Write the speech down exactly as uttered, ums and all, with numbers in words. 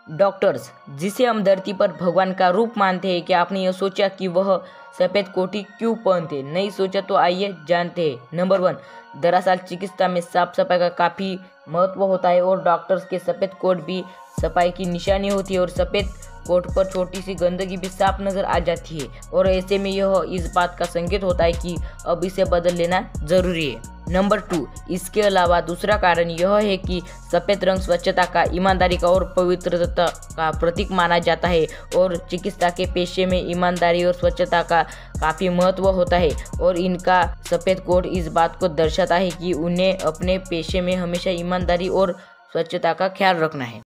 Doctors, जिसे हम धरती पर भगवान का रूप मानते हैं, क्या आपने यह सोचा कि वह सफ़ेद कोटी क्यों पहनते? नहीं सोचा तो आइए जानते हैं। नंबर वन, दरअसल चिकित्सा में साफ सफाई का काफ़ी महत्व होता है और डॉक्टर्स के सफ़ेद कोट भी सफाई की निशानी होती है और सफ़ेद कोट पर छोटी सी गंदगी भी साफ नज़र आ जाती है और ऐसे में यह इस बात का संकेत होता है कि अब इसे बदल लेना ज़रूरी है। नंबर टू, इसके अलावा दूसरा कारण यह है कि सफ़ेद रंग स्वच्छता का, ईमानदारी का और पवित्रता का प्रतीक माना जाता है और चिकित्सा के पेशे में ईमानदारी और स्वच्छता का काफ़ी महत्व होता है और इनका सफ़ेद कोट इस बात को दर्शाता है कि उन्हें अपने पेशे में हमेशा ईमानदारी और स्वच्छता का ख्याल रखना है।